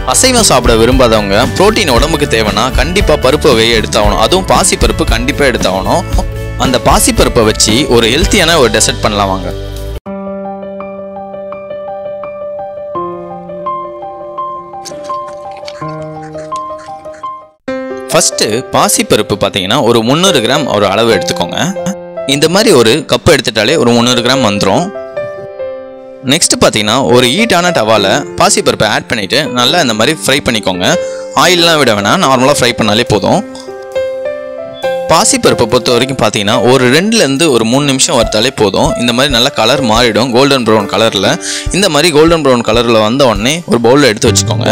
அசைவம் சாப்பிட விரும்பாதவங்க புரோட்டீன் உடம்புக்கு தேவைன்னா கண்டிப்பாக பருப்பு வகையை எடுத்தாகணும். அதுவும் பாசி பருப்பு கண்டிப்பாக எடுத்தாகணும். அந்த பாசி பருப்பை வச்சு ஒரு ஹெல்த்தியான ஒரு டெசர்ட் பண்ணலாம் வாங்க. ஃபர்ஸ்ட் பாசி பருப்பு பார்த்தீங்கன்னா ஒரு 300 கிராம் ஒரு அளவு எடுத்துக்கோங்க. இந்த மாதிரி ஒரு கப் எடுத்துட்டாலே ஒரு 300 கிராம் வந்துடும். நெக்ஸ்ட் பார்த்தீங்கன்னா ஒரு ஹீட்டான டவால பாசி பருப்பை ஆட் பண்ணிட்டு நல்லா இந்த மாதிரி ஃப்ரை பண்ணிக்கோங்க. ஆயிலெலாம் விட வேணாம், நார்மலாக ஃப்ரை பண்ணாலே போதும். பாசி பருப்பை பொறுத்த வரைக்கும் பார்த்தீங்கன்னா ஒரு 2லேருந்து ஒரு 3 நிமிஷம் வறுத்தாலே போதும். இந்த மாதிரி நல்லா கலர் மாறிடும், கோல்டன் ப்ரௌன் கலரில். இந்த மாதிரி கோல்டன் ப்ரௌன் கலரில் வந்த உடனே ஒரு பவுலில் எடுத்து வச்சுக்கோங்க.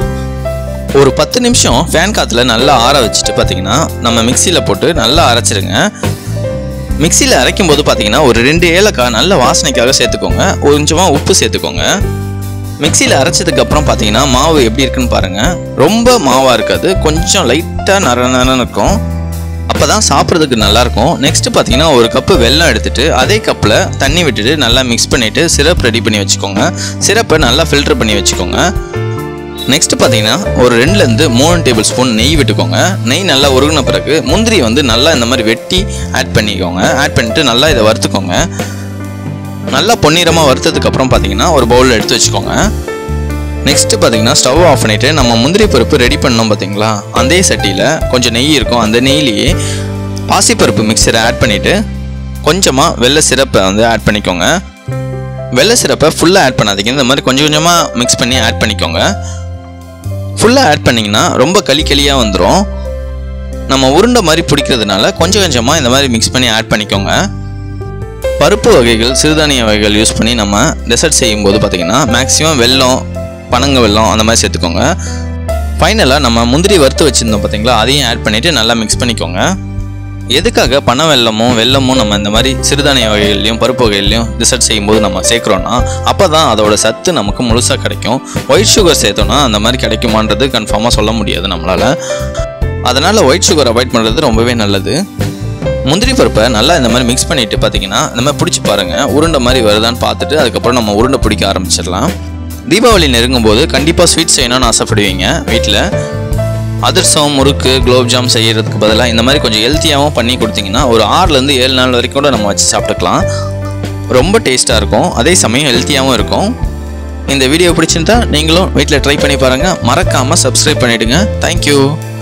ஒரு 10 நிமிஷம் ஃபேன் காற்றுல நல்லா ஆற வச்சுட்டு பார்த்தீங்கன்னா நம்ம மிக்சியில் போட்டு நல்லா அரைச்சிடுங்க. மிக்சியில் அரைக்கும் போது பார்த்தீங்கன்னா ஒரு 2 ஏலக்காய் நல்ல வாசனைக்காக சேர்த்துக்கோங்க. கொஞ்சமாக உப்பு சேர்த்துக்கோங்க. மிக்சியில் அரைச்சதுக்கப்புறம் பார்த்தீங்கன்னா மாவு எப்படி இருக்குன்னு பாருங்கள். ரொம்ப மாவாக இருக்காது, கொஞ்சம் லைட்டாக நர இருக்கும். அப்போ தான் சாப்பிட்றதுக்கு நல்லாயிருக்கும். நெக்ஸ்ட்டு பார்த்தீங்கன்னா ஒரு கப்பு வெல்லம் எடுத்துகிட்டு அதே கப்பில் தண்ணி விட்டுட்டு நல்லா மிக்ஸ் பண்ணிவிட்டு சிரப் ரெடி பண்ணி வச்சுக்கோங்க. சிரப்பை நல்லா ஃபில்டர் பண்ணி வச்சுக்கோங்க. நெக்ஸ்ட் பார்த்தீங்கன்னா ஒரு 2லேருந்து 3 டேபிள் ஸ்பூன் நெய் விட்டுக்கோங்க. நெய் நல்லா உருகின பிறகு முந்திரி நல்லா இந்த மாதிரி வெட்டி ஆட் பண்ணிக்கோங்க. ஆட் பண்ணிட்டு நல்லா இதை வறுத்துக்கோங்க. நல்லா பொன்னிறமாக வறுத்ததுக்கப்புறம் பார்த்தீங்கன்னா ஒரு பவுலில் எடுத்து வச்சுக்கோங்க. நெக்ஸ்ட்டு பார்த்தீங்கன்னா ஸ்டவ் ஆஃப் பண்ணிவிட்டு நம்ம முந்திரி பருப்பு ரெடி பண்ணோம் பார்த்தீங்களா, அதே சட்டியில் கொஞ்சம் நெய் இருக்கும். அந்த நெய்லேயே பாசிப்பருப்பு மிக்சரை ஆட் பண்ணிவிட்டு கொஞ்சமாக வெள்ளை சிரப்பை ஆட் பண்ணிக்கோங்க. வெள்ளை சிரப்பை ஃபுல்லாக ஆட் பண்ணாதீங்க, இந்த மாதிரி கொஞ்சம் கொஞ்சமாக மிக்ஸ் பண்ணி ஆட் பண்ணிக்கோங்க. ஃபுல்லாக ஆட் பண்ணிங்கன்னா ரொம்ப களியாக வந்துடும். நம்ம உருண்டை மாதிரி பிடிக்கிறதுனால கொஞ்சம் கொஞ்சமாக இந்த மாதிரி மிக்ஸ் பண்ணி ஆட் பண்ணிக்கோங்க. பருப்பு வகைகள், சிறுதானிய வகைகள் யூஸ் பண்ணி நம்ம டெசர்ட் செய்யும்போது பார்த்திங்கன்னா மேக்ஸிமம் வெல்லம், பனங்க வெல்லம் அந்த மாதிரி சேர்த்துக்கோங்க. ஃபைனலாக நம்ம முந்திரி வறுத்து வச்சுருந்தோம் பார்த்திங்களா, அதையும் ஆட் பண்ணிவிட்டு நல்லா மிக்ஸ் பண்ணிக்கோங்க. எதுக்காக பனை வெல்லமும் நம்ம இந்த மாதிரி சிறுதானிய வகைகள்லையும் பருப்பு வகைகள்லையும் டெசர்ட் செய்யும்போது நம்ம சேர்க்குறோன்னா அப்போ தான் அதோட சத்து நமக்கு முழுசாக கிடைக்கும். ஒயிட் சுகர் சேர்த்தோன்னா அந்த மாதிரி கிடைக்குமான்றது கன்ஃபார்மாக சொல்ல முடியாது நம்மளால். அதனால் ஒயிட் சுகர் அவாய்ட் பண்ணுறது ரொம்பவே நல்லது. முந்திரி பருப்பை நல்லா இந்த மாதிரி மிக்ஸ் பண்ணிவிட்டு பார்த்தீங்கன்னா இந்த மாதிரி பிடிச்சி பாருங்கள், உருண்டை மாதிரி வருதான்னு பார்த்துட்டு அதுக்கப்புறம் நம்ம உருண்டை பிடிக்க ஆரம்பிச்சிடலாம். தீபாவளி நெருங்கும் போது கண்டிப்பாக ஸ்வீட் செய்யணும்னு ஆசைப்படுவீங்க. வீட்டில் அதிரசம், முறுக்கு, குலோப்ஜாம் செய்கிறதுக்கு பதிலாக இந்த மாதிரி கொஞ்சம் ஹெல்த்தியாகவும் பண்ணி கொடுத்தீங்கன்னா ஒரு 6லேருந்து 7 நாள் வரைக்கும் கூட நம்ம வச்சு சாப்பிட்டுக்கலாம். ரொம்ப டேஸ்ட்டாக இருக்கும், அதே சமயம் ஹெல்த்தியாகவும் இருக்கும். இந்த வீடியோ பிடிச்சிருந்தா நீங்களும் வீட்டில் ட்ரை பண்ணி பாருங்கள். மறக்காமல் சப்ஸ்கிரைப் பண்ணிவிடுங்க. தேங்க்யூ.